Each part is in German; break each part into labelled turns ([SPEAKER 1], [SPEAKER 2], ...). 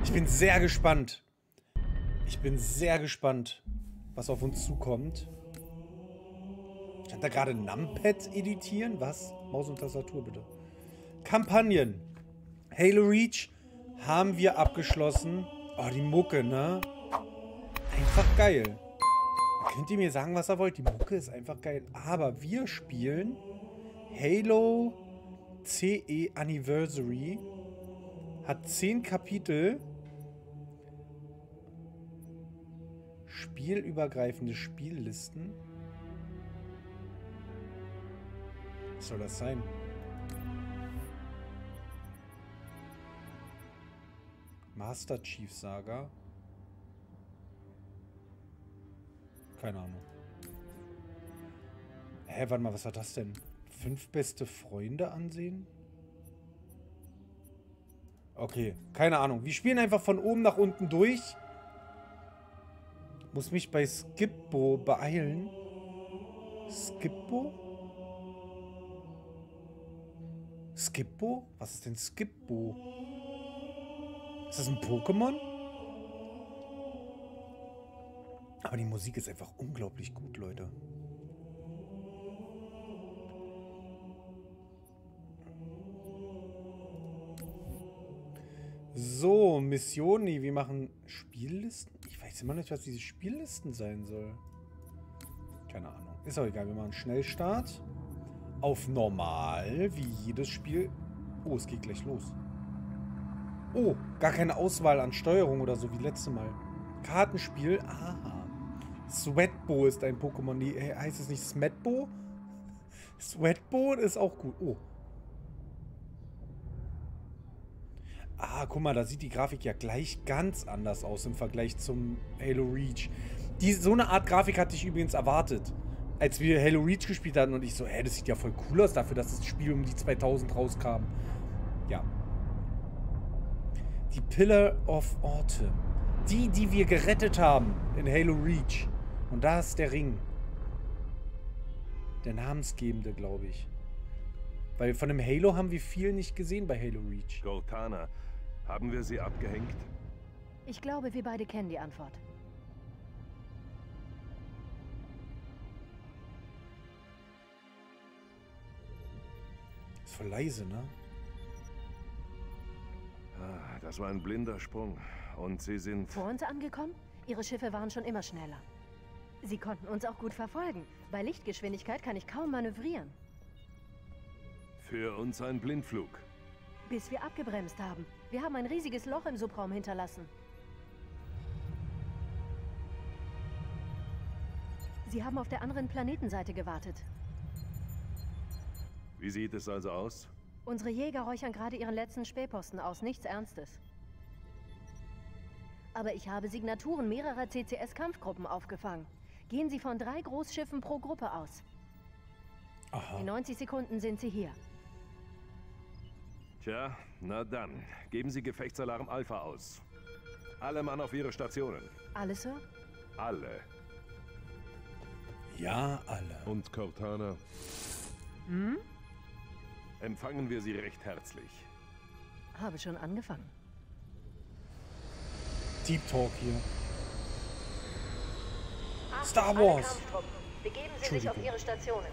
[SPEAKER 1] Ich bin sehr gespannt. Ich bin sehr gespannt, was auf uns zukommt. Kann da gerade Numpad editieren? Was? Maus und Tastatur, bitte. Kampagnen. Halo Reach haben wir abgeschlossen. Oh, die Mucke, ne? Einfach geil. Könnt ihr mir sagen, was ihr wollt? Die Mucke ist einfach geil. Aber wir spielen Halo CE Anniversary. Hat 10 Kapitel. Spielübergreifende Spiellisten. Was soll das sein? Master Chief Saga. Keine Ahnung. Hä, warte mal, was war das denn? 5 beste Freunde ansehen? Okay, keine Ahnung. Wir spielen einfach von oben nach unten durch. Muss mich bei Skipbo beeilen. Skipbo? Skipbo? Was ist denn Skipbo? Ist das ein Pokémon? Aber die Musik ist einfach unglaublich gut, Leute. So, Mission. Nee, wir machen Spiellisten. Ich weiß immer nicht, was diese Spiellisten sein soll. Keine Ahnung. Ist auch egal. Wir machen Schnellstart. Auf normal, wie jedes Spiel. Oh, es geht gleich los. Oh, gar keine Auswahl an Steuerung oder so wie letztes Mal. Kartenspiel. Aha. Sweatbo ist ein Pokémon. Die, heißt es nicht Smetbo? Sweatbo ist auch gut. Oh. Ah, guck mal, da sieht die Grafik ja gleich ganz anders aus im Vergleich zum Halo Reach. So eine Art Grafik hatte ich übrigens erwartet, als wir Halo Reach gespielt hatten und ich so, das sieht ja voll cool aus dafür, dass das Spiel um die 2000 rauskam. Ja. Die Pillar of Autumn. Die wir gerettet haben in Halo Reach. Und da ist der Ring. Der namensgebende, glaube ich. Weil von dem Halo haben wir viel nicht gesehen bei Halo Reach.
[SPEAKER 2] Cortana, haben wir sie abgehängt?
[SPEAKER 3] Ich glaube, wir beide kennen die Antwort.
[SPEAKER 1] Ist voll leise, ne?
[SPEAKER 2] Ah, das war ein blinder Sprung. Und sie sind...
[SPEAKER 3] Vor uns angekommen? Ihre Schiffe waren schon immer schneller. Sie konnten uns auch gut verfolgen. Bei Lichtgeschwindigkeit kann ich kaum manövrieren.
[SPEAKER 2] Für uns ein Blindflug.
[SPEAKER 3] Bis wir abgebremst haben. Wir haben ein riesiges Loch im Subraum hinterlassen. Sie haben auf der anderen Planetenseite gewartet.
[SPEAKER 2] Wie sieht es also aus?
[SPEAKER 3] Unsere Jäger räuchern gerade ihren letzten Spähposten aus. Nichts Ernstes. Aber ich habe Signaturen mehrerer CCS-Kampfgruppen aufgefangen. Gehen Sie von 3 Großschiffen pro Gruppe aus.
[SPEAKER 1] Aha.
[SPEAKER 3] In 90 Sekunden sind Sie hier.
[SPEAKER 2] Tja, na dann. Geben Sie Gefechtsalarm Alpha aus. Alle Mann auf ihre Stationen.
[SPEAKER 3] Alles, Sir?
[SPEAKER 2] Alle.
[SPEAKER 1] Ja, alle.
[SPEAKER 2] Und Cortana?
[SPEAKER 3] Hm?
[SPEAKER 2] Empfangen wir sie recht herzlich.
[SPEAKER 3] Habe schon angefangen.
[SPEAKER 1] Deep Talk hier.
[SPEAKER 3] Achtung,
[SPEAKER 1] Star
[SPEAKER 3] alle
[SPEAKER 1] Wars.
[SPEAKER 3] Kampftruppen. Begeben Sie sich auf Ihre Stationen.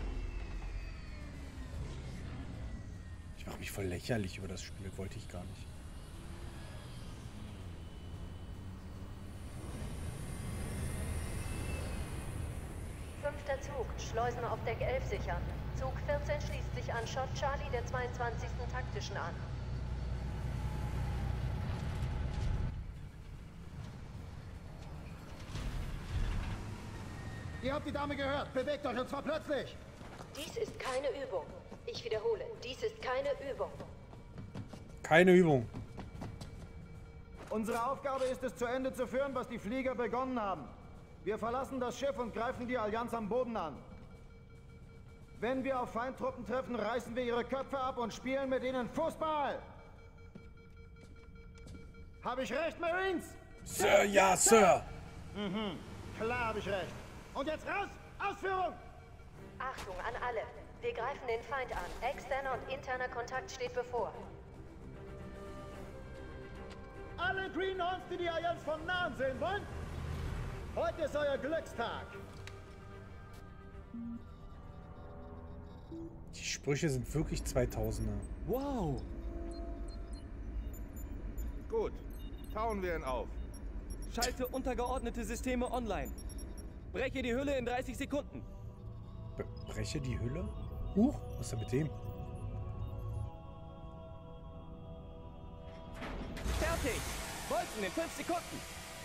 [SPEAKER 1] Ich mache mich voll lächerlich über das Spiel. Wollte ich gar nicht.
[SPEAKER 3] Fünfter Zug. Schleusen auf Deck 11 sichern. Zug 14 schließt sich an Shot Charlie der 22. Taktischen an.
[SPEAKER 4] Ihr habt die Dame gehört. Bewegt euch und zwar plötzlich.
[SPEAKER 3] Dies ist keine Übung. Ich wiederhole, dies ist keine Übung.
[SPEAKER 1] Keine Übung.
[SPEAKER 4] Unsere Aufgabe ist es, zu Ende zu führen, was die Flieger begonnen haben. Wir verlassen das Schiff und greifen die Allianz am Boden an. Wenn wir auf Feindtruppen treffen, reißen wir ihre Köpfe ab und spielen mit ihnen Fußball. Habe ich recht, Marines?
[SPEAKER 1] Sir, ja, Sir.
[SPEAKER 4] Klar habe ich recht. Und jetzt raus! Ausführung!
[SPEAKER 3] Achtung an alle. Wir greifen den Feind an. Externer und interner Kontakt steht bevor.
[SPEAKER 4] Alle Greenhorns, die die Allianz von Nahen sehen wollen? Heute ist euer Glückstag.
[SPEAKER 1] Die Sprüche sind wirklich 2000er.
[SPEAKER 5] Wow.
[SPEAKER 6] Gut, tauen wir ihn auf.
[SPEAKER 5] Schalte untergeordnete Systeme online. Breche die Hülle in 30 Sekunden.
[SPEAKER 1] Breche die Hülle? Huch, was ist denn mit dem?
[SPEAKER 5] Fertig. Bolzen in 5 Sekunden.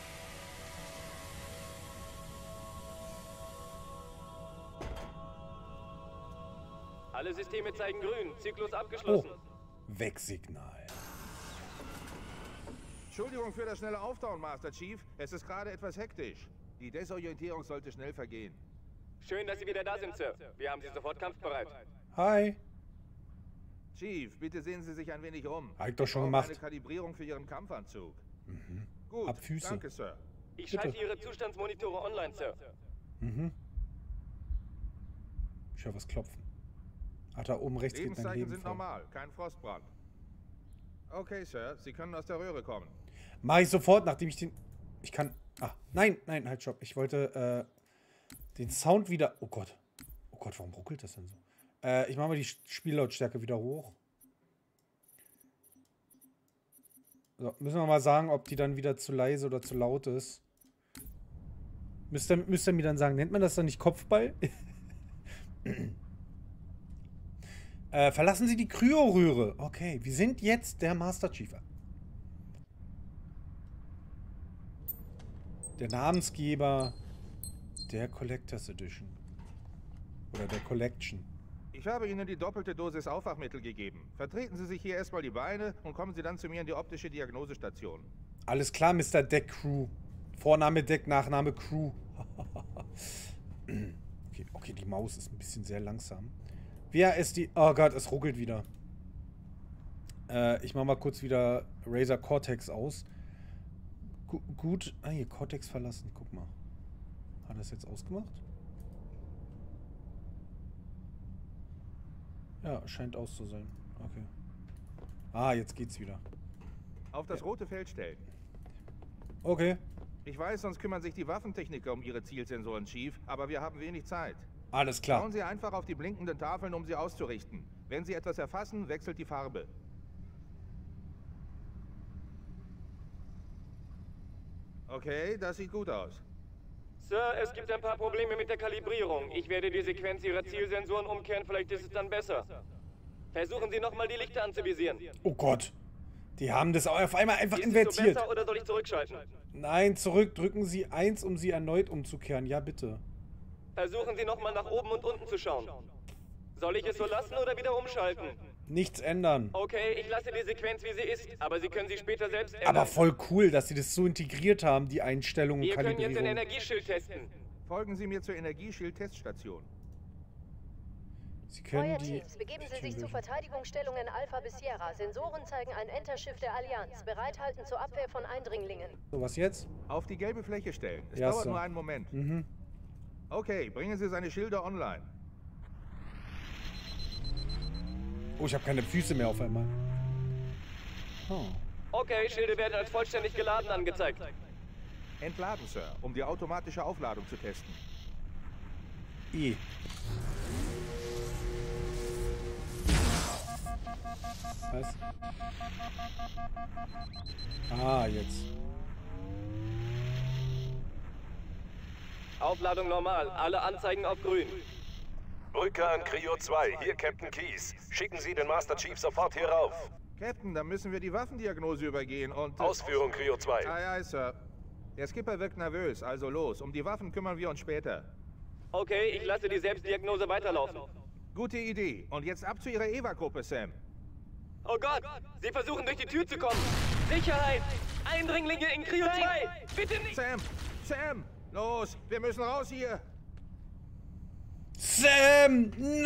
[SPEAKER 5] Alle Systeme zeigen grün. Zyklus abgeschlossen.
[SPEAKER 1] Oh, Wegsignal.
[SPEAKER 6] Entschuldigung für das schnelle Auftauen, Master Chief. Es ist gerade etwas hektisch. Die Desorientierung sollte schnell vergehen.
[SPEAKER 5] Schön, dass Sie wieder da sind, Sir. Wir haben Sie sofort kampfbereit.
[SPEAKER 1] Hi.
[SPEAKER 6] Chief, bitte sehen Sie sich ein wenig um.
[SPEAKER 1] Hab ich doch schon
[SPEAKER 6] Wir brauchen
[SPEAKER 1] gemacht.
[SPEAKER 6] eine Kalibrierung für Ihren Kampfanzug.
[SPEAKER 1] Mhm.
[SPEAKER 6] Gut,
[SPEAKER 1] Ab Füße.
[SPEAKER 6] danke, Sir.
[SPEAKER 5] Ich
[SPEAKER 1] Bitte.
[SPEAKER 5] schalte Ihre Zustandsmonitore online, Sir.
[SPEAKER 1] Mhm. Ich höre was klopfen. Ach, da oben rechts geht mein
[SPEAKER 6] Lebenszeichen
[SPEAKER 1] Leben
[SPEAKER 6] sind
[SPEAKER 1] vor.
[SPEAKER 6] normal, kein Frostbrand. Okay, Sir, Sie können aus der Röhre kommen.
[SPEAKER 1] Mach ich sofort, nachdem ich den... Ich kann... Ah, nein, nein, halt, stopp. Ich wollte den Sound wieder... Oh Gott. Oh Gott, warum ruckelt das denn so? Ich mache mal die Spiellautstärke wieder hoch. So, müssen wir mal sagen, ob die dann wieder zu leise oder zu laut ist. Müsst ihr mir dann sagen, nennt man das dann nicht Kopfball? Verlassen Sie die Kryoröhre. Okay, wir sind jetzt der Master Chief. Der Namensgeber der Collectors Edition. Oder der Collection.
[SPEAKER 6] Ich habe Ihnen die doppelte Dosis Aufwachmittel gegeben. Vertreten Sie sich hier erstmal die Beine und kommen Sie dann zu mir in die optische Diagnosestation.
[SPEAKER 1] Alles klar, Mr. Deck Crew. Vorname Deck, Nachname Crew. Okay, die Maus ist ein bisschen sehr langsam. Wer ist die... Oh Gott, es ruckelt wieder. Ich mache mal kurz wieder Razer Cortex aus. Gut. Ah, hier, Cortex verlassen. Guck mal. Hat er das jetzt ausgemacht? Ja, scheint aus zu sein. Okay. Ah, jetzt geht's wieder.
[SPEAKER 6] Auf das rote Feld stellen.
[SPEAKER 1] Okay.
[SPEAKER 6] Ich weiß, sonst kümmern sich die Waffentechniker um Ihre Zielsensoren, Chief, aber wir haben wenig Zeit.
[SPEAKER 1] Alles klar.
[SPEAKER 6] Schauen Sie einfach auf die blinkenden Tafeln, um sie auszurichten. Wenn Sie etwas erfassen, wechselt die Farbe. Okay, das sieht gut aus.
[SPEAKER 5] Sir, es gibt ein paar Probleme mit der Kalibrierung. Ich werde die Sequenz Ihrer Zielsensoren umkehren, vielleicht ist es dann besser. Versuchen Sie nochmal die Lichter anzuvisieren.
[SPEAKER 1] Oh Gott. Die haben das auf einmal einfach
[SPEAKER 5] Ist es so
[SPEAKER 1] invertiert.
[SPEAKER 5] besser oder soll ich zurückschalten?
[SPEAKER 1] Nein, zurück. Drücken Sie 1, um sie erneut umzukehren. Ja, bitte.
[SPEAKER 5] Versuchen Sie nochmal nach oben und unten zu schauen. Soll ich es so lassen oder wieder umschalten?
[SPEAKER 1] Nichts ändern.
[SPEAKER 5] Okay, ich lasse die Sequenz, wie sie ist, aber Sie können sie später selbst ändern.
[SPEAKER 1] Aber voll cool, dass sie das so integriert haben, die Einstellungen und
[SPEAKER 5] Wir können jetzt den
[SPEAKER 1] Kalibrierung.
[SPEAKER 5] Energieschild testen.
[SPEAKER 6] Folgen Sie mir zur Energieschild-Teststation.
[SPEAKER 1] Sie können
[SPEAKER 3] Euer
[SPEAKER 1] die...
[SPEAKER 3] Teams, begeben Sie sich zu Verteidigungsstellungen Alpha bis Sierra. Sensoren zeigen ein Enterschiff der Allianz. Bereithalten zur Abwehr von Eindringlingen.
[SPEAKER 1] So, was jetzt?
[SPEAKER 6] Auf die gelbe Fläche stellen. Es
[SPEAKER 1] Ja,
[SPEAKER 6] dauert
[SPEAKER 1] Sir.
[SPEAKER 6] nur einen Moment.
[SPEAKER 1] Mhm.
[SPEAKER 6] Okay, bringen Sie seine Schilder online.
[SPEAKER 1] Oh, ich habe keine Füße mehr auf einmal. Oh.
[SPEAKER 5] Okay, Schilde werden als vollständig geladen angezeigt.
[SPEAKER 6] Entladen, Sir, um die automatische Aufladung zu testen.
[SPEAKER 1] E. Was? Ah, jetzt.
[SPEAKER 5] Aufladung normal, alle Anzeigen auf grün.
[SPEAKER 2] Brücke an Cryo 2, hier Captain Keyes. Schicken Sie den Master Chief sofort hier rauf.
[SPEAKER 6] Captain, dann müssen wir die Waffendiagnose übergehen und...
[SPEAKER 2] Ausführung Cryo 2.
[SPEAKER 6] Aye, aye, Sir. Der Skipper wirkt nervös, also los. Um die Waffen kümmern wir uns später.
[SPEAKER 5] Okay, ich lasse die Selbstdiagnose weiterlaufen.
[SPEAKER 6] Gute Idee. Und jetzt ab zu Ihrer EVA-Gruppe, Sam.
[SPEAKER 5] Oh Gott, Sie versuchen durch die Tür zu kommen. Sicherheit! Eindringlinge in Cryo 2! Bitte nicht!
[SPEAKER 6] Sam! Sam! Los, wir müssen raus hier!
[SPEAKER 1] Sam!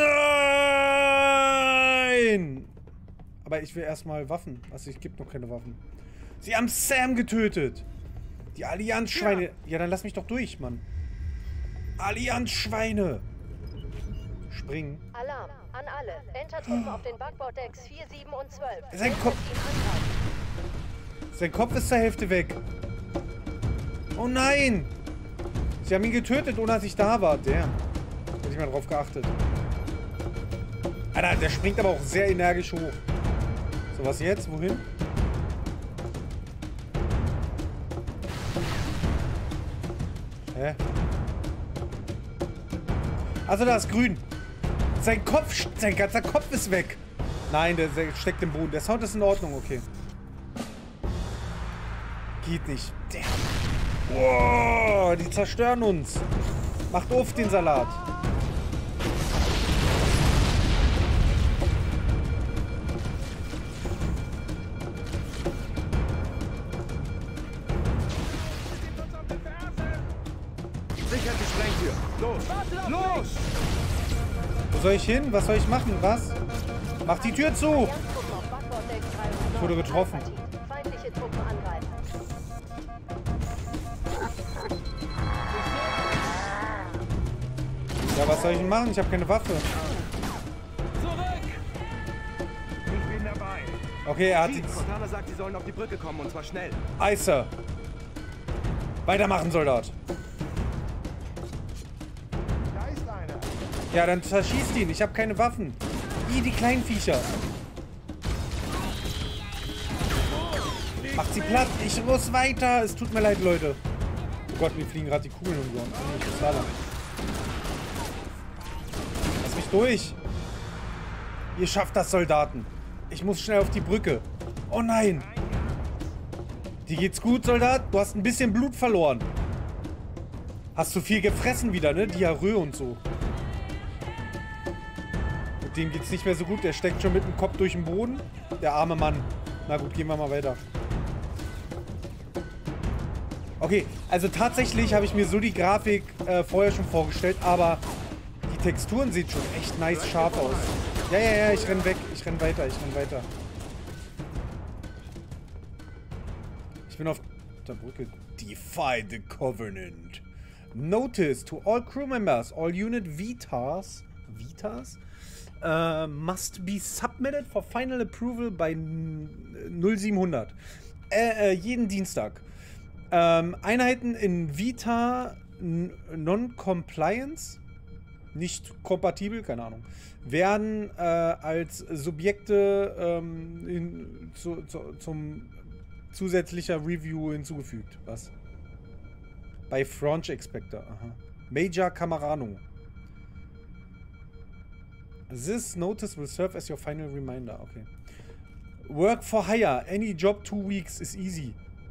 [SPEAKER 1] Nein! Aber ich will erstmal Waffen. Also, es gibt noch keine Waffen. Sie haben Sam getötet! Die Allianz-Schweine. Ja, dann lass mich doch durch, Mann. Allianz-Schweine! Springen.
[SPEAKER 3] Alarm an alle. Entertruppen auf den Backborddecks 4, 7 und 12.
[SPEAKER 1] Sein Kopf. Sein Kopf ist zur Hälfte weg. Oh nein! Sie haben ihn getötet, ohne dass ich da war. Damn. Hätte ich mal drauf geachtet. Alter, der springt aber auch sehr energisch hoch. So, was jetzt? Wohin? Hä? Also da ist grün. Sein ganzer Kopf ist weg. Nein, der steckt im Boden. Der Sound ist in Ordnung, okay. Geht nicht. Damn. Wow, die zerstören uns. Macht auf den Salat.
[SPEAKER 2] Sichert die Sprengtür. Los! Los!
[SPEAKER 1] Wo soll ich hin? Was soll ich machen? Was? Mach die Tür zu! Ich wurde getroffen.
[SPEAKER 3] Feindliche Truppen angreifen.
[SPEAKER 1] Ja, was soll ich denn machen? Ich habe keine Waffe.
[SPEAKER 2] Zurück! Ich bin dabei.
[SPEAKER 1] Okay, er hat die...
[SPEAKER 2] Cortana sagt, sie sollen auf die Brücke kommen und zwar schnell.
[SPEAKER 1] Aye, Sir. Weitermachen, Soldat.
[SPEAKER 4] Da ist einer.
[SPEAKER 1] Ja, dann verschießt ihn. Ich habe keine Waffen. Wie die kleinen Viecher. Macht sie platt. Ich muss weiter. Es tut mir leid, Leute. Oh Gott, mir fliegen gerade die Kugeln um die Ohren. Lass mich durch. Ihr schafft das, Soldaten. Ich muss schnell auf die Brücke. Oh nein. Dir geht's gut, Soldat? Du hast ein bisschen Blut verloren. Hast du viel gefressen wieder, ne? Diarrhoe und so. Mit dem geht's nicht mehr so gut. Der steckt schon mit dem Kopf durch den Boden. Der arme Mann. Na gut, gehen wir mal weiter. Okay, also tatsächlich habe ich mir so die Grafik vorher schon vorgestellt, aber die Texturen sehen schon echt nice scharf aus. Ja, ich renn weg. Ich renn weiter. Ich bin auf der Brücke. Defy the Covenant. Notice to all crew members, all unit VTAs must be submitted for final approval by 0700. Jeden Dienstag. Einheiten in Vita Non-Compliance, nicht kompatibel, keine Ahnung, werden als Subjekte zum zusätzlicher Review hinzugefügt. Was? Bei Fronch Expector. Aha. Major Camarano. This notice will serve as your final reminder. Okay. Work for hire. Any job 2 weeks is easy.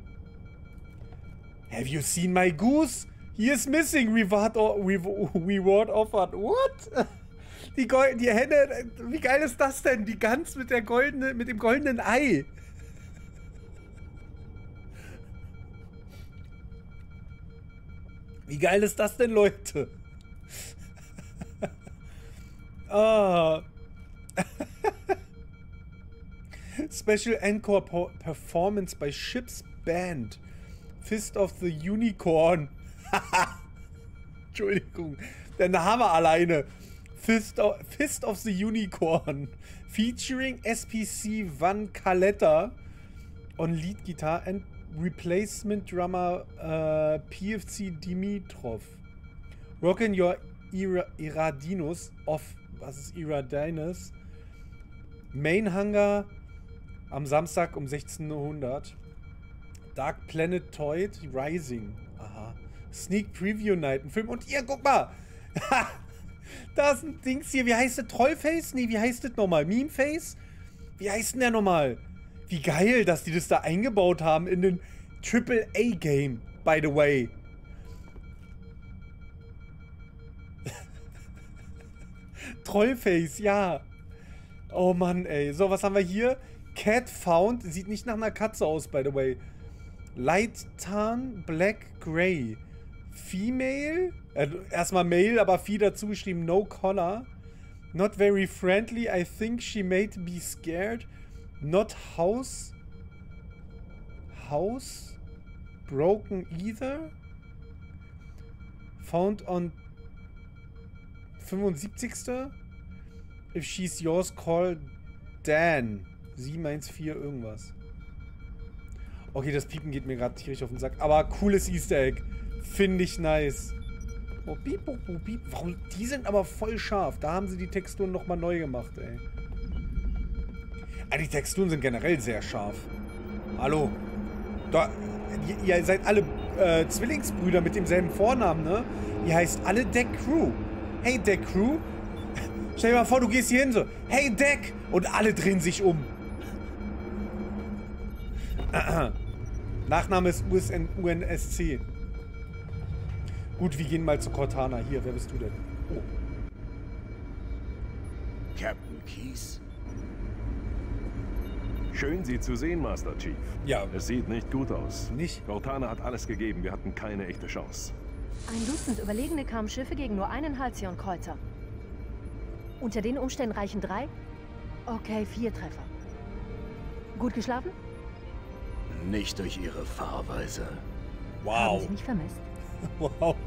[SPEAKER 1] Have you seen my goose? He is missing. Reward offered. What? Die Henne. Wie geil ist das denn? Die Gans mit dem goldenen Ei. Wie geil ist das denn, Leute? Ah. Special Encore Performance by Ship's Band. Fist of the Unicorn. Entschuldigung. Der Name alleine. Fist of the Unicorn. Featuring SPC Van Caletta on lead guitar and replacement drummer PFC Dimitrov. Rockin' your Iradinos of, was ist Iradinos? Main Hangar am Samstag um 1600. Dark Planetoid Rising. Aha. Sneak Preview Night, ein Film. Und ihr, guck mal! Da ist ein Dings hier. Wie heißt das? Trollface? Nee, wie heißt das nochmal? Memeface? Wie heißt denn der nochmal? Wie geil, dass die das da eingebaut haben in den AAA-Game, by the way. Trollface, ja. Oh Mann, ey. So, was haben wir hier? Cat Found. Sieht nicht nach einer Katze aus, by the way. Light Tan, Black Grey. Female. Erstmal Male, aber Vieh dazu geschrieben. No collar. Not very friendly. I think she may be scared. Not house. Broken either. Found on 75. If she's yours, call Dan. 714 irgendwas. Okay, das Piepen geht mir gerade tierisch auf den Sack. Aber cooles Easter Egg. Finde ich nice. Oh, piep, piep, piep. Warum? Die sind aber voll scharf. Da haben sie die Texturen nochmal neu gemacht, ey. Ah, die Texturen sind generell sehr scharf. Hallo. Da, ihr seid alle Zwillingsbrüder mit demselben Vornamen, ne? Ihr heißt alle Deck Crew. Hey, Deck Crew. Stell dir mal vor, du gehst hier hin so. Hey, Deck. Und alle drehen sich um. Nachname ist UNSC. Gut, wir gehen mal zu Cortana. Hier, wer bist du denn? Oh.
[SPEAKER 7] Captain Keyes?
[SPEAKER 2] Schön, Sie zu sehen, Master Chief.
[SPEAKER 1] Ja.
[SPEAKER 2] Es sieht nicht gut aus.
[SPEAKER 1] Nicht?
[SPEAKER 2] Cortana hat alles gegeben. Wir hatten keine echte Chance.
[SPEAKER 3] Ein Dutzend überlegene Kampfschiffe gegen nur einen Halcyon-Kreuzer. Unter den Umständen reichen 3? Okay, 4 Treffer. Gut geschlafen?
[SPEAKER 7] Nicht durch Ihre Fahrweise.
[SPEAKER 3] Haben
[SPEAKER 1] Wow.
[SPEAKER 3] Sie mich vermisst?
[SPEAKER 1] Wow.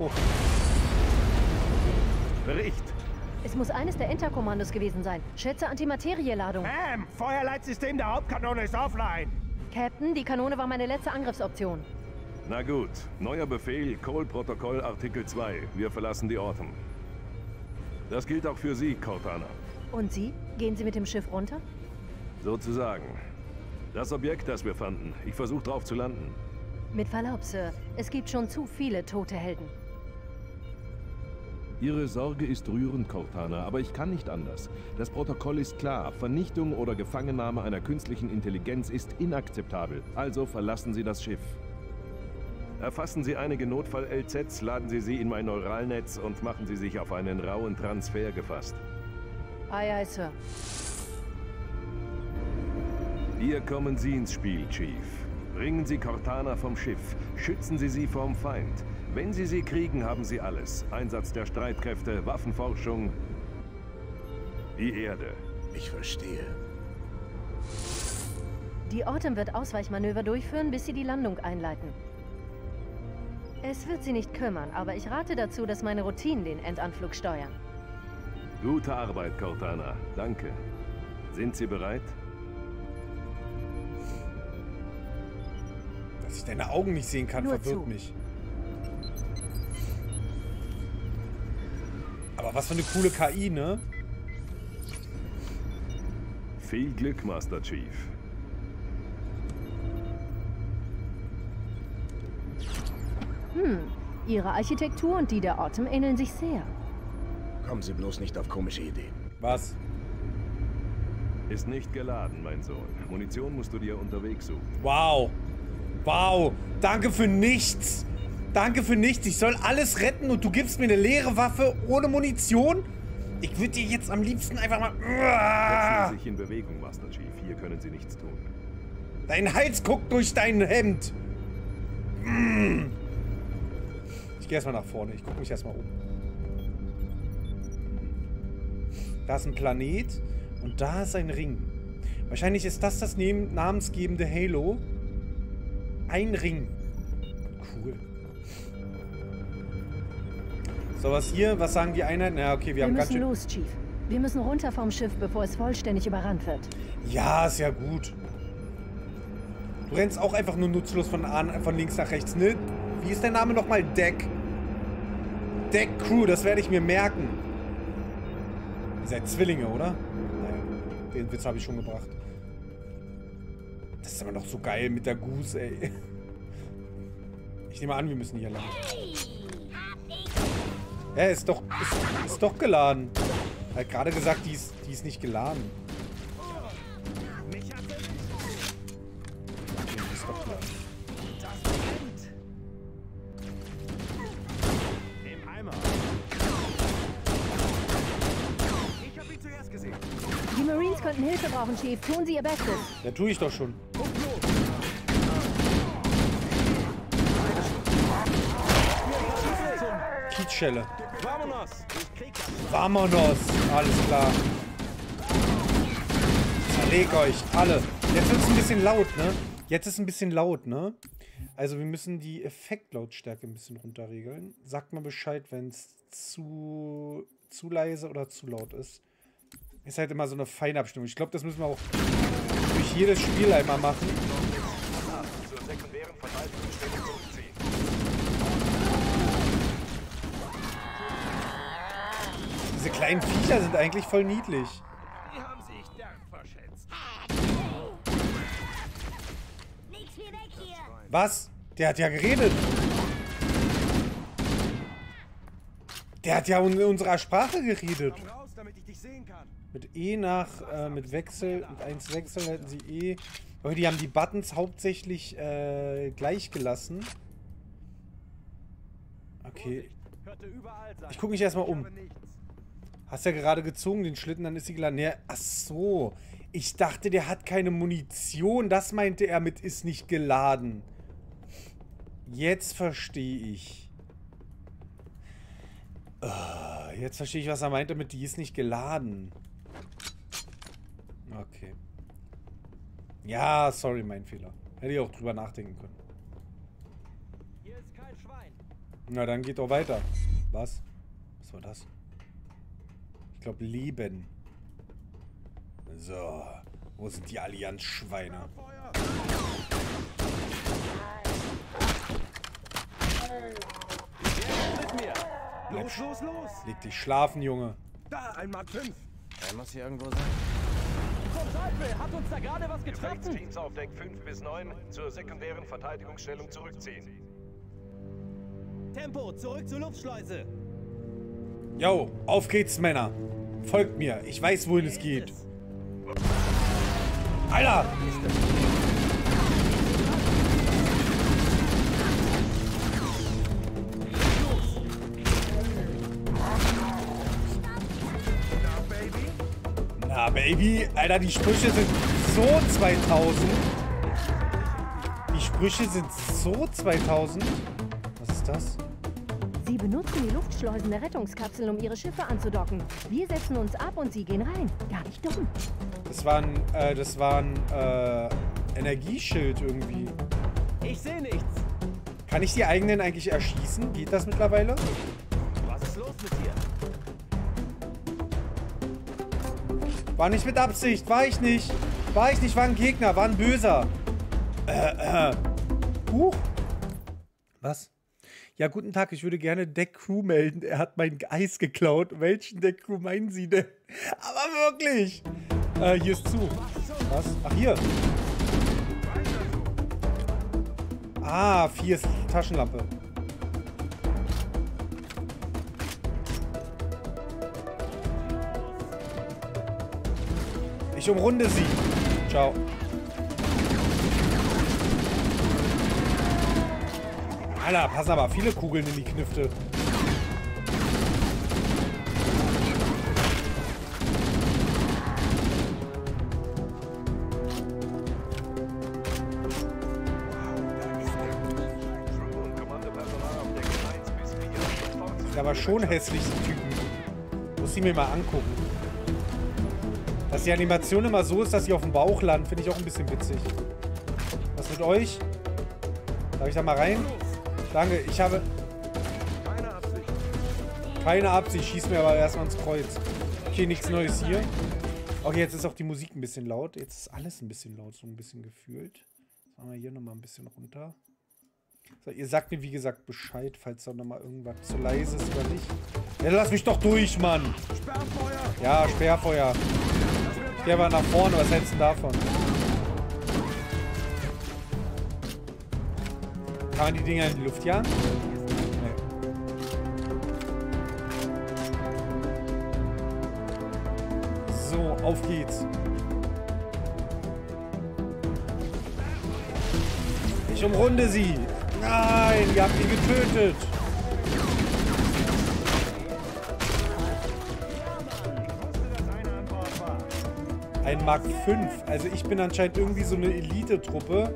[SPEAKER 2] Bericht.
[SPEAKER 3] Es muss eines der Interkommandos gewesen sein. Schätze Antimaterieladung.
[SPEAKER 8] Feuerleitsystem der Hauptkanone ist offline.
[SPEAKER 3] Captain, die Kanone war meine letzte Angriffsoption.
[SPEAKER 2] Na gut. Neuer Befehl, Cole-Protokoll, Artikel 2. Wir verlassen die Autumn. Das gilt auch für Sie, Cortana.
[SPEAKER 3] Und Sie? Gehen Sie mit dem Schiff runter?
[SPEAKER 2] Sozusagen. Das Objekt, das wir fanden. Ich versuche drauf zu landen.
[SPEAKER 3] Mit Verlaub, Sir. Es gibt schon zu viele tote Helden.
[SPEAKER 9] Ihre Sorge ist rührend, Cortana, aber ich kann nicht anders. Das Protokoll ist klar. Vernichtung oder Gefangennahme einer künstlichen Intelligenz ist inakzeptabel. Also verlassen Sie das Schiff.
[SPEAKER 2] Erfassen Sie einige Notfall-LZs, laden Sie sie in mein Neuralnetz und machen Sie sich auf einen rauen Transfer gefasst.
[SPEAKER 3] Aye, aye, Sir.
[SPEAKER 2] Hier kommen Sie ins Spiel, Chief. Bringen Sie Cortana vom Schiff. Schützen Sie sie vom Feind. Wenn Sie sie kriegen, haben Sie alles. Einsatz der Streitkräfte, Waffenforschung, die Erde.
[SPEAKER 7] Ich verstehe.
[SPEAKER 3] Die Autumn wird Ausweichmanöver durchführen, bis sie die Landung einleiten. Es wird sie nicht kümmern, aber ich rate dazu, dass meine Routinen den Endanflug steuern.
[SPEAKER 2] Gute Arbeit, Cortana. Danke. Sind Sie bereit?
[SPEAKER 1] Dass ich deine Augen nicht sehen kann,
[SPEAKER 3] Nur
[SPEAKER 1] verwirrt
[SPEAKER 3] zu.
[SPEAKER 1] mich. Aber was für eine coole KI, ne?
[SPEAKER 2] Viel Glück, Master Chief.
[SPEAKER 3] Ihre Architektur und die der Autumn ähneln sich sehr.
[SPEAKER 7] Kommen Sie bloß nicht auf komische Ideen.
[SPEAKER 1] Was?
[SPEAKER 2] Ist nicht geladen, mein Sohn. Munition musst du dir unterwegs suchen.
[SPEAKER 1] Wow. Wow. Danke für nichts. Danke für nichts. Ich soll alles retten und du gibst mir eine leere Waffe ohne Munition? Ich würde dir jetzt am liebsten einfach mal...
[SPEAKER 2] Setzen Sie sich in Bewegung, Master Chief. Hier können Sie nichts tun.
[SPEAKER 1] Dein Hals guckt durch dein Hemd. Ich gehe erstmal nach vorne. Ich gucke mich erstmal um. Da ist ein Planet und da ist ein Ring. Wahrscheinlich ist das das namensgebende Halo. Ein Ring. Cool. So, was hier? Was sagen die Einheiten? Ja, okay, wir haben ganz
[SPEAKER 3] müssen
[SPEAKER 1] schön...
[SPEAKER 3] los, Chief. Wir müssen runter vom Schiff, bevor es vollständig überrannt wird.
[SPEAKER 1] Ja, ist ja gut. Du rennst auch einfach nur nutzlos von links nach rechts, ne? Wie ist der Name nochmal? Deck. Deck Crew, das werde ich mir merken. Ihr seid Zwillinge, oder? Naja, den Witz habe ich schon gebracht. Das ist aber noch so geil mit der Goose, ey. Ich nehme an, wir müssen hier lang. Ja, ist doch geladen. Er hat gerade gesagt, die ist nicht geladen.
[SPEAKER 3] Die Marines könnten Hilfe brauchen, Chief. Tun Sie Ihr Bestes.
[SPEAKER 1] Ja, tue ich doch schon. Kiezschelle. Vamonos. Alles klar. Zerleg euch alle. Jetzt wird es ein bisschen laut, ne? Jetzt ist ein bisschen laut, ne? Also wir müssen die Effektlautstärke ein bisschen runterregeln. Sagt mal Bescheid, wenn es zu leise oder zu laut ist. Ist halt immer so eine Feinabstimmung. Ich glaube, das müssen wir auch durch jedes Spiel einmal machen.
[SPEAKER 2] sekundären Verteidigungsstellung zurückziehen.
[SPEAKER 1] Diese kleinen Viecher sind eigentlich voll niedlich.
[SPEAKER 2] Die haben sich derb verschätzt.
[SPEAKER 1] Was? Der hat ja geredet. Der hat ja in unserer Sprache geredet.
[SPEAKER 2] Komm raus, damit ich dich sehen kann.
[SPEAKER 1] Mit E nach, mit Wechsel, mit 1 Wechsel hätten sie E. Aber die haben die Buttons hauptsächlich gleich gelassen. Okay. Ich gucke mich erstmal um. Hast ja gerade gezogen, den Schlitten, dann ist sie geladen. Nee, ach so. Ich dachte, der hat keine Munition. Das meinte er mit ist nicht geladen. Jetzt verstehe ich. Jetzt verstehe ich, was er meinte mit die ist nicht geladen. Okay. Ja, sorry, mein Fehler. Hätte ich auch drüber nachdenken können.
[SPEAKER 5] Hier ist kein Schwein.
[SPEAKER 1] Na, dann geht doch weiter. Was? Was war das? Ich glaube, Leben. So. Wo sind die Allianz-Schweine?
[SPEAKER 2] Los, los, los!
[SPEAKER 1] Leg dich schlafen, Junge.
[SPEAKER 2] Da, ein Mark 5.
[SPEAKER 7] Er muss hier irgendwo sein.
[SPEAKER 5] Zum Teufel, hat uns da gerade was getroffen?
[SPEAKER 2] Teams auf Deck 5 bis 9 zur sekundären Verteidigungsstellung zurückziehen.
[SPEAKER 5] Tempo, zurück zur Luftschleuse.
[SPEAKER 1] Jo, auf geht's, Männer. Folgt mir. Ich weiß, wohin es geht. Alter! Na, Baby. Alter, die Sprüche sind so 2000. Die Sprüche sind so 2000. Was ist das?
[SPEAKER 3] Sie benutzen die Luftschleusen der Rettungskapseln, um ihre Schiffe anzudocken. Wir setzen uns ab und sie gehen rein. Gar nicht dumm.
[SPEAKER 1] Das war ein Energieschild irgendwie.
[SPEAKER 5] Ich sehe nichts.
[SPEAKER 1] Kann ich die eigenen eigentlich erschießen? Geht das mittlerweile?
[SPEAKER 5] Was ist los mit dir?
[SPEAKER 1] War nicht mit Absicht, war ich nicht. War ich nicht, war ein Gegner, war ein Böser. Huch. Was? Ja, guten Tag, ich würde gerne Deck-Crew melden. Er hat mein Eis geklaut. Welchen Deck-Crew meinen Sie denn? Aber wirklich. Hier ist zu. Was? Ach, hier. Ah, 4 ist Taschenlampe. Ich umrunde sie. Ciao. Alter, passen aber viele Kugeln in die Knifte. Ist aber schon hässlich, die Typen. Muss ich mir mal angucken. Dass die Animation immer so ist, dass sie auf dem Bauch landen, finde ich auch ein bisschen witzig. Was mit euch? Darf ich da mal rein? Danke, ich habe...
[SPEAKER 2] Keine Absicht.
[SPEAKER 1] Keine Absicht, schieß mir aber erstmal ins Kreuz. Okay, nichts Neues hier. Okay, jetzt ist auch die Musik ein bisschen laut. Jetzt ist alles ein bisschen laut, so ein bisschen gefühlt. Jetzt machen wir hier nochmal ein bisschen runter. So, ihr sagt mir, wie gesagt, Bescheid, falls da nochmal irgendwas zu leise ist oder nicht. Ja, lass mich doch durch, Mann!
[SPEAKER 2] Sperrfeuer!
[SPEAKER 1] Ja, Sperrfeuer. Ich gehe aber nach vorne, was hältst du davon? Kann man die Dinger in die Luft jagen? Nee. So, auf geht's. Ich umrunde sie. Nein, ihr habt ihn getötet. Ein Mark 5. Also ich bin anscheinend irgendwie so eine Elite-Truppe.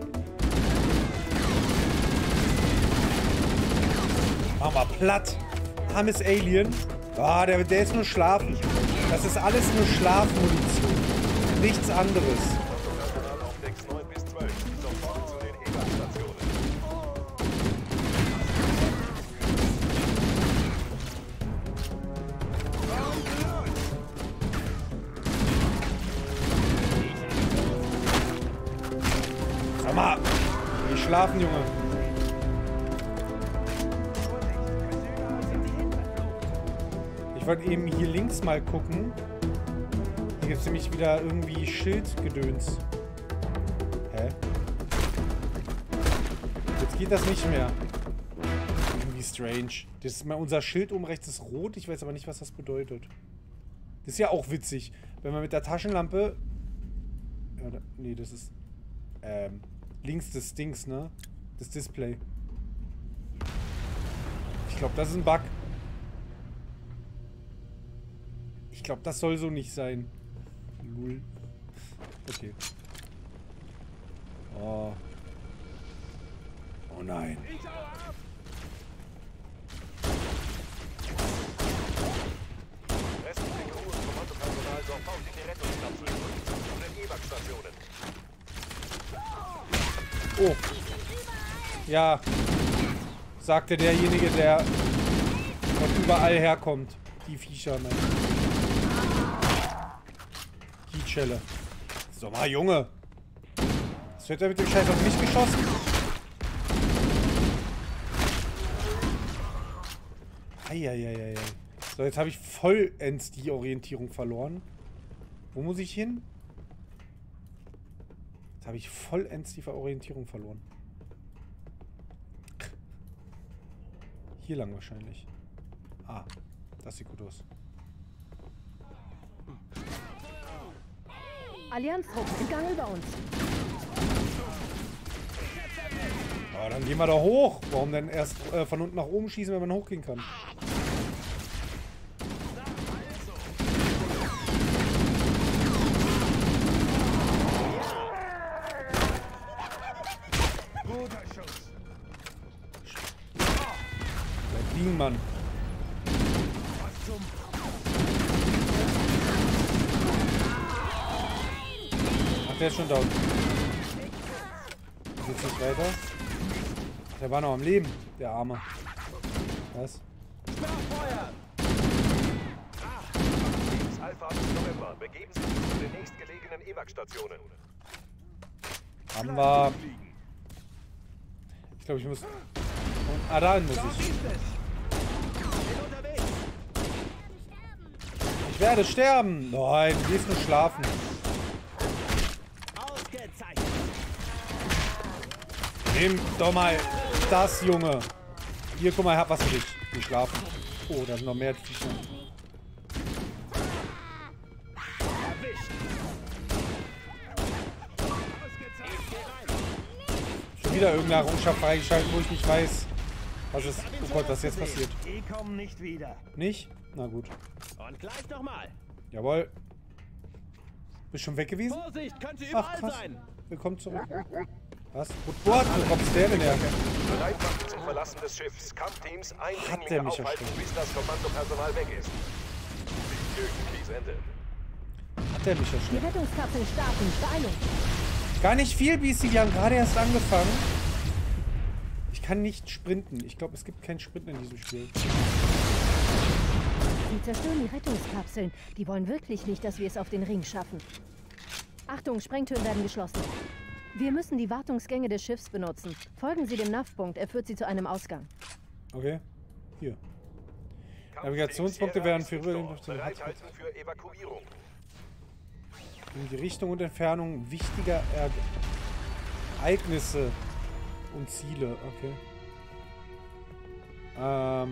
[SPEAKER 1] Machen wir platt. Armes Alien. Ah, der ist nur schlafen. Das ist alles nur Schlafmunition. Nichts anderes.
[SPEAKER 2] Auf Decks 9 bis 12. Sofort zu den Evakuationen.
[SPEAKER 1] schlafen, Junge. Ich wollte eben hier links mal gucken. Hier gibt es nämlich wieder irgendwie Schildgedöns. Hä? Jetzt geht das nicht mehr. Irgendwie strange. Das ist mal unser Schild oben rechts ist rot. Ich weiß aber nicht, was das bedeutet. Das ist ja auch witzig. Wenn man mit der Taschenlampe... Ja, nee, das ist... links des Dings, ne? Das Display. Ich glaube, das ist ein Bug. Ich glaube, das soll so nicht sein. Lul. Okay. Oh. Oh nein.
[SPEAKER 2] Restliche Crew und Kommandopersonal sofort in die Rettungsstation zu den Evac-Stationen.
[SPEAKER 1] Oh. Ja. Sagte derjenige, der von überall herkommt. Die Viecher, Mann. Kietschelle. So mal, Junge. Was wird er mit dem Scheiß auf mich geschossen? Eieieiei. So, jetzt habe ich vollends die Orientierung verloren. Wo muss ich hin? Jetzt habe ich vollends die Orientierung verloren. Hier lang wahrscheinlich. Ah, das sieht gut aus.
[SPEAKER 3] Allianztruppen im Gang über uns.
[SPEAKER 1] Ja, dann gehen wir da hoch. Warum denn erst von unten nach oben schießen, wenn man hochgehen kann? Bleib liegen, Mann. Ach, der ist schon down. Geht's nicht weiter? Der war noch am Leben, der Arme. Was?
[SPEAKER 2] Alpha bis November. Begeben Sie sich zu den nächstgelegenen Evac-Stationen.
[SPEAKER 1] Haben wir. Ich glaube, ich muss. Und dahin muss ich. Ich werde sterben. Nein, du gehst nur schlafen. Nimm doch mal das, Junge. Hier, guck mal, ich hab was für dich. Die schlafen. Oh, da sind noch mehr Viecher. Schon wieder irgendeine Errungenschaft freigeschaltet, wo ich nicht weiß, was ist. Oh Gott, was jetzt passiert.
[SPEAKER 8] Die kommen nicht wieder.
[SPEAKER 1] Nicht? Na gut.
[SPEAKER 8] Und gleich nochmal.
[SPEAKER 1] Jawohl. Bist schon weg gewesen?
[SPEAKER 8] Vorsicht, könnte
[SPEAKER 1] Ach,
[SPEAKER 8] überall
[SPEAKER 1] krass.
[SPEAKER 8] sein.
[SPEAKER 1] Willkommen zurück. Was? Woodward? Wo kommst der denn her?
[SPEAKER 2] Bereit machen zum Verlassen des Schiffs. Kampfteams
[SPEAKER 1] Hat der
[SPEAKER 2] Eindringlinge
[SPEAKER 1] mich
[SPEAKER 2] aufhalten,
[SPEAKER 1] erschreckt?
[SPEAKER 2] bis das Kommandopersonal weg ist. Ende.
[SPEAKER 1] Hat der mich
[SPEAKER 3] Die
[SPEAKER 1] erschreckt?
[SPEAKER 3] Rettungskapseln starten. Beeilung.
[SPEAKER 1] Gar nicht viel, BC. Die haben gerade erst angefangen. Ich kann nicht sprinten. Ich glaube, es gibt kein Sprinten in diesem Spiel.
[SPEAKER 3] Sie zerstören die Rettungskapseln. Die wollen wirklich nicht, dass wir es auf den Ring schaffen. Achtung, Sprengtüren werden geschlossen. Wir müssen die Wartungsgänge des Schiffs benutzen. Folgen Sie dem NAV-Punkt, er führt Sie zu einem Ausgang.
[SPEAKER 1] Okay. Hier. Navigationspunkte werden für
[SPEAKER 2] Bereithalten für Evakuierung.
[SPEAKER 1] in die Richtung und Entfernung wichtiger Ereignisse und Ziele. Okay. Ah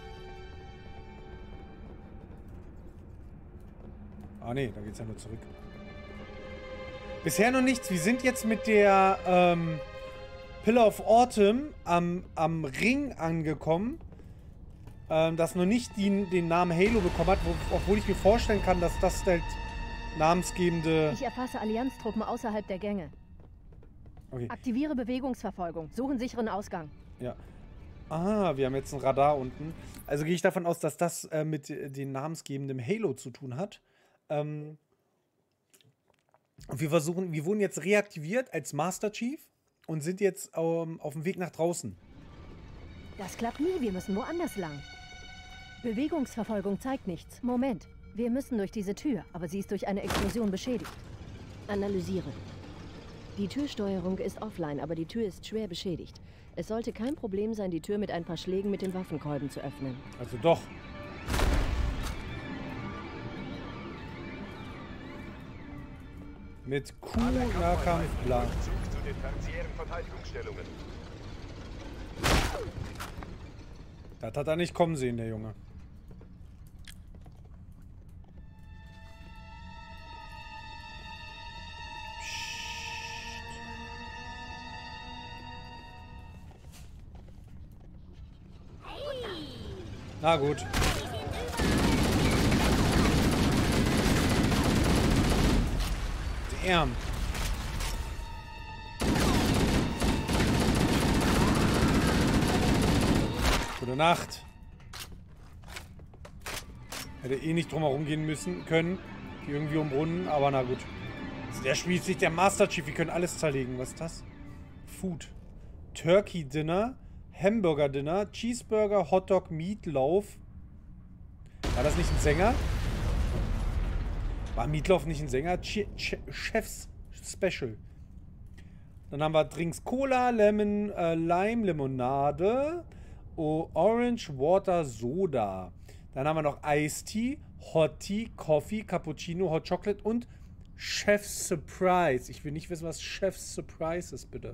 [SPEAKER 1] ne, da geht's ja nur zurück. Bisher noch nichts. Wir sind jetzt mit der Pillar of Autumn am Ring angekommen. Das noch nicht den Namen Halo bekommen hat, obwohl ich mir vorstellen kann, dass das halt namensgebende...
[SPEAKER 3] Ich erfasse Allianztruppen außerhalb der Gänge.
[SPEAKER 1] Okay.
[SPEAKER 3] Aktiviere Bewegungsverfolgung. Suchen sicheren Ausgang.
[SPEAKER 1] Ja. Ah, wir haben jetzt ein Radar unten. Also gehe ich davon aus, dass das mit dem namensgebenden Halo zu tun hat. Und wir wurden jetzt reaktiviert als Master Chief und sind jetzt auf dem Weg nach draußen.
[SPEAKER 3] Das klappt nie, wir müssen woanders lang. Bewegungsverfolgung zeigt nichts. Moment, wir müssen durch diese Tür, aber sie ist durch eine Explosion beschädigt. Analysiere. Die Türsteuerung ist offline, aber die Tür ist schwer beschädigt. Es sollte kein Problem sein, die Tür mit ein paar Schlägen mit dem Waffenkolben zu öffnen.
[SPEAKER 1] Also doch. Mit Q, Nahkampf, bla.
[SPEAKER 2] Rückzug zu den tertiären Verteidigungsstellungen.
[SPEAKER 1] Das hat er nicht kommen sehen, der Junge. Na gut. Damn. Gute Nacht. Hätte eh nicht drum herum gehen müssen können. Irgendwie um Brunnen, aber na gut. Also der spielt sich der Master Chief. Wir können alles zerlegen. Was ist das? Food. Turkey Dinner. Hamburger Dinner. Cheeseburger, Hotdog, Meatloaf. War das nicht ein Sänger? War Meatloaf nicht ein Sänger? Chef's Special. Dann haben wir Drinks Cola, Lemon, Lime, Limonade, Orange, Water, Soda. Dann haben wir noch Iced Tea, Hot Tea, Coffee, Cappuccino, Hot Chocolate und Chef's Surprise. Ich will nicht wissen, was Chef's Surprise ist, bitte.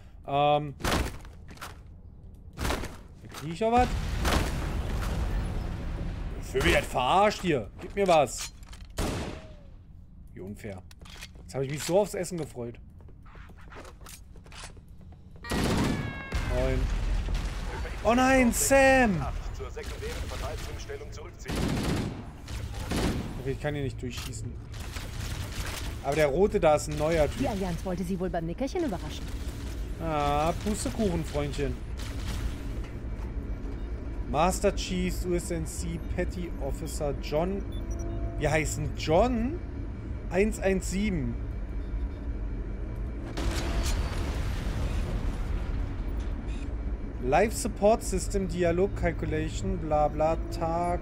[SPEAKER 1] Krieg ich auch was? Ich fühle mich halt verarscht hier. Gib mir was. Wie unfair. Jetzt habe ich mich so aufs Essen gefreut. Moin. Oh nein, Sam!
[SPEAKER 2] Zur sekundären Verteidigungsstellung zurückziehen.
[SPEAKER 1] Okay, ich kann hier nicht durchschießen. Aber der Rote da ist ein neuer Typ.
[SPEAKER 3] Die Allianz wollte sie wohl beim Nickerchen überraschen.
[SPEAKER 1] Ah, Pustekuchen, Freundchen. Master Chief, USNC, Petty Officer John. Wir heißen John 117. Life Support System, Dialog Calculation, bla bla, Tag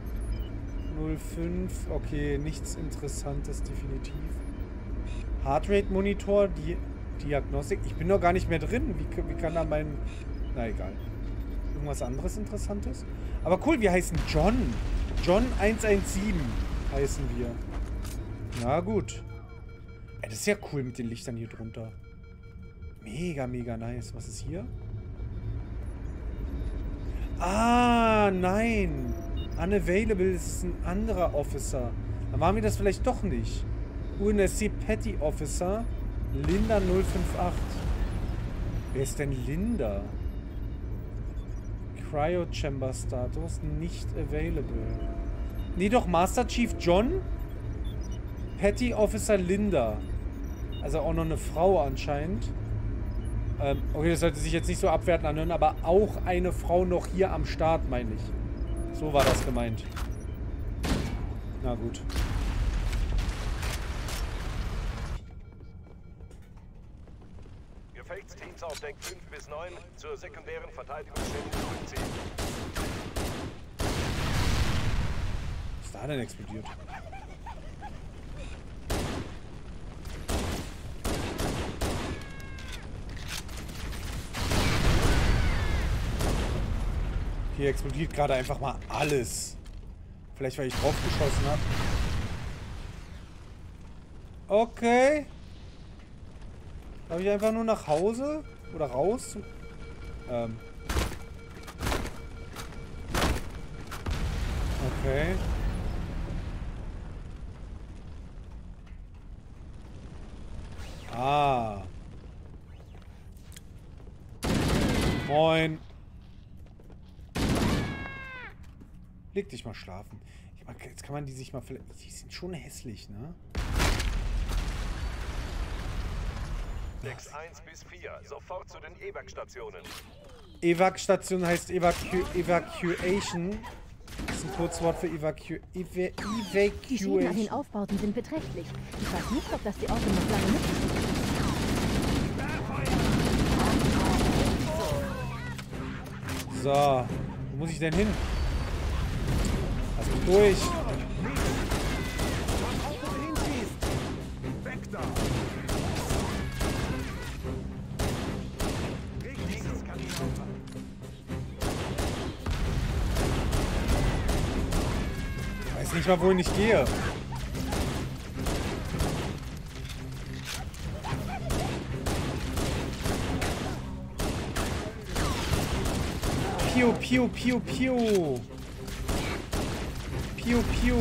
[SPEAKER 1] 05. Okay, nichts Interessantes, definitiv. Heartrate Monitor, Diagnostik. Ich bin noch gar nicht mehr drin. Wie kann da mein... Na egal. Irgendwas anderes Interessantes? Aber cool, wir heißen John. John 117 heißen wir. Na gut. Ey, das ist ja cool mit den Lichtern hier drunter. Mega, mega nice. Was ist hier? Ah, nein. Unavailable ist ein anderer Officer. Dann waren wir das vielleicht doch nicht. UNSC Petty Officer. Linda 058. Wer ist denn Linda? Cryo Chamber Status nicht available. Nee, doch, Master Chief John. Petty Officer Linda. Also auch noch eine Frau anscheinend. Okay, das sollte sich jetzt nicht so abwertend anhören, aber auch eine Frau noch hier am Start, meine ich. So war das gemeint. Na gut.
[SPEAKER 2] Gefechtsteams auf Deck 5 bis 9 zur sekundären Verteidigungsstellung zurückziehen.
[SPEAKER 1] Was ist da denn explodiert? Hier explodiert gerade einfach mal alles. Vielleicht, weil ich drauf geschossen habe. Okay. Darf ich einfach nur nach Hause? Oder raus? Okay. Ah. Moin. Leg dich mal schlafen. Jetzt kann man die sich mal vielleicht... Die sind schon hässlich, ne?
[SPEAKER 2] Decks 1 bis 4, sofort zu den Evac-Stationen.
[SPEAKER 1] Evac-Station heißt Evacuation. Das ist ein Kurzwort für Evacuation.
[SPEAKER 3] Die Schäden an den Aufbauten sind beträchtlich. Ich weiß nicht, ob das die Autos noch lange mitnehmen.
[SPEAKER 1] So, wo muss ich denn hin? Lass mich durch. Ich weiß nicht mal, wohin ich gehe. Piu, piu, piu, piu. Piu, piu.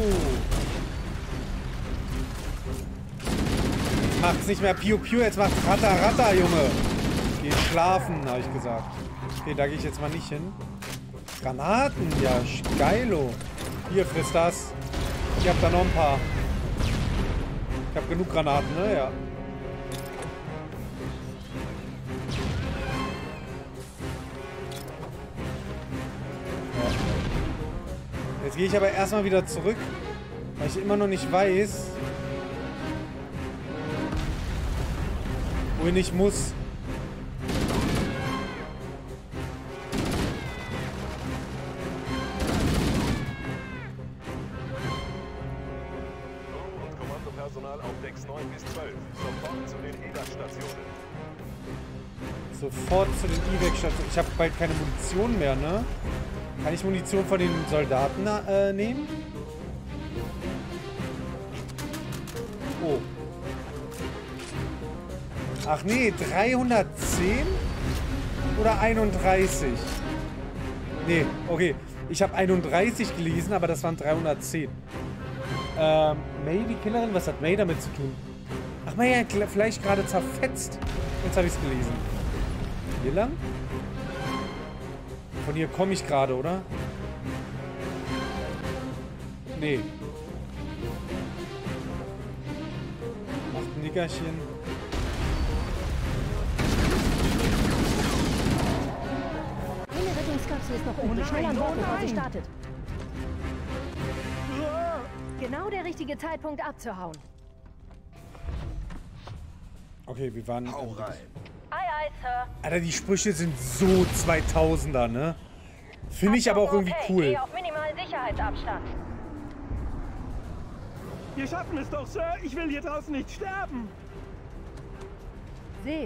[SPEAKER 1] Jetzt macht's nicht mehr piu, piu, jetzt macht's ratter, ratter, Junge. Geh schlafen, habe ich gesagt. Okay, da gehe ich jetzt mal nicht hin. Granaten, ja, geilo. Hier, friss das. Ich hab da noch ein paar. Ich hab genug Granaten, ne? Ja. Jetzt gehe ich aber erstmal wieder zurück, weil ich immer noch nicht weiß, wohin ich muss.
[SPEAKER 2] Und Kommandopersonal auf Decks 9 bis 12. Sofort zu den EDAC-Stationen.
[SPEAKER 1] Sofort zu den Evac-Stationen. Ich habe bald keine Munition mehr, ne? Kann ich Munition von den Soldaten nehmen? Oh. Ach nee, 310? Oder 31? Nee, okay. Ich habe 31 gelesen, aber das waren 310. May, die Killerin? Was hat May damit zu tun? Ach, May hat vielleicht gerade zerfetzt. Jetzt habe ich es gelesen. Hier lang? Von hier komme ich gerade, oder? Nee. Macht ein Nickerchen.
[SPEAKER 3] Eine Rettungskapsel ist noch übrig. Schnell an Bord, bevor sie startet. Genau der richtige Zeitpunkt abzuhauen.
[SPEAKER 1] Okay, wir waren...
[SPEAKER 7] Hau rein.
[SPEAKER 3] Aye, aye, Sir.
[SPEAKER 1] Alter, die Sprüche sind so 2000er, ne? Finde ich aber auch irgendwie cool.
[SPEAKER 3] Geh auf minimalen Sicherheitsabstand.
[SPEAKER 8] Wir schaffen es doch, Sir. Ich will hier draußen nicht sterben.
[SPEAKER 3] Seht.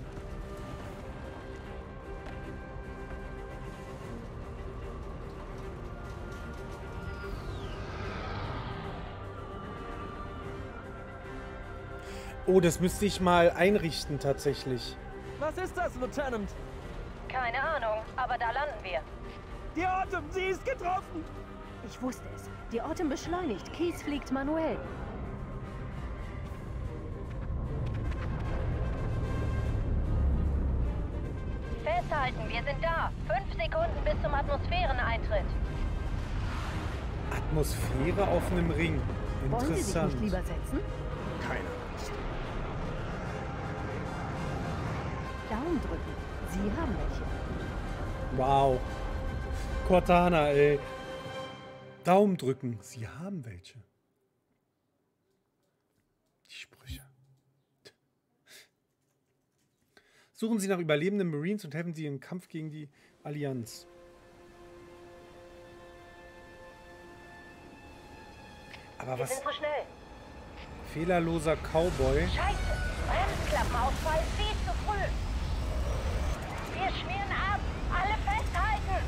[SPEAKER 1] Oh, das müsste ich mal einrichten, tatsächlich.
[SPEAKER 8] Was ist das, Lieutenant?
[SPEAKER 3] Keine Ahnung, aber da landen wir.
[SPEAKER 8] Die Autumn, sie ist getroffen.
[SPEAKER 3] Ich wusste es. Die Autumn beschleunigt. Keys fliegt manuell. Festhalten, wir sind da. 5 Sekunden bis zum Atmosphäreneintritt.
[SPEAKER 1] Atmosphäre auf einem Ring.
[SPEAKER 3] Wollen Sie sich
[SPEAKER 1] Interessant.
[SPEAKER 3] nicht lieber setzen?
[SPEAKER 7] Keine Angst.
[SPEAKER 3] Daumen drücken. Sie haben welche.
[SPEAKER 1] Wow. Cortana, ey. Daumen drücken. Sie haben welche. Die Sprüche. Suchen Sie nach überlebenden Marines und helfen Sie im Kampf gegen die Allianz. Aber
[SPEAKER 3] Wir
[SPEAKER 1] was?
[SPEAKER 3] sind zu schnell.
[SPEAKER 1] Fehlerloser Cowboy.
[SPEAKER 3] Scheiße. Bremsklappenausfall viel zu früh. Wir schmieren ab. Alle festhalten.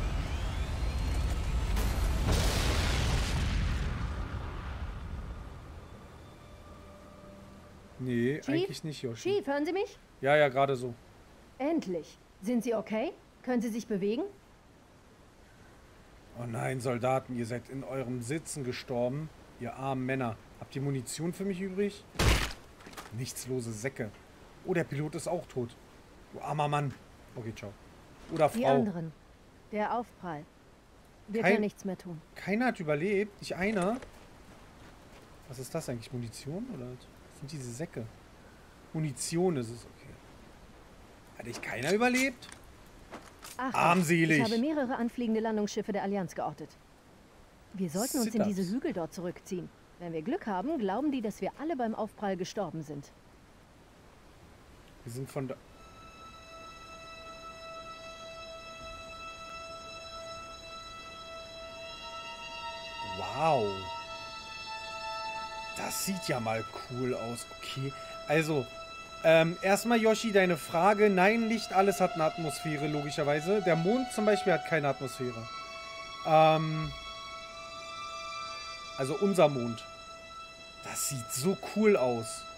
[SPEAKER 1] Nee,
[SPEAKER 3] Chief?
[SPEAKER 1] eigentlich nicht, Yoshi.
[SPEAKER 3] Chief, hören Sie mich?
[SPEAKER 1] Ja, ja, gerade so.
[SPEAKER 3] Endlich. Sind Sie okay? Können Sie sich bewegen?
[SPEAKER 1] Oh nein, Soldaten, ihr seid in eurem Sitzen gestorben. Ihr armen Männer. Habt ihr Munition für mich übrig? Nichtslose Säcke. Oh, der Pilot ist auch tot. Du armer Mann. Okay, ciao. Oder Frau.
[SPEAKER 3] Die anderen. Der Aufprall. Wir können nichts mehr tun.
[SPEAKER 1] Keiner hat überlebt. Nicht einer. Was ist das eigentlich? Munition? Oder was sind diese Säcke? Munition ist es, okay. Hat echt keiner überlebt?
[SPEAKER 3] Achtung,
[SPEAKER 1] Armselig.
[SPEAKER 3] ich habe mehrere anfliegende Landungsschiffe der Allianz geortet. Wir sollten uns in
[SPEAKER 1] Sit-ups.
[SPEAKER 3] diese Hügel dort zurückziehen. Wenn wir Glück haben, glauben die, dass wir alle beim Aufprall gestorben sind.
[SPEAKER 1] Wir sind von da... Wow. Das sieht ja mal cool aus. Okay. Also, Erstmal, Yoshi, deine Frage. Nein, nicht alles hat eine Atmosphäre, logischerweise. Der Mond zum Beispiel hat keine Atmosphäre. Also unser Mond. Das sieht so cool aus.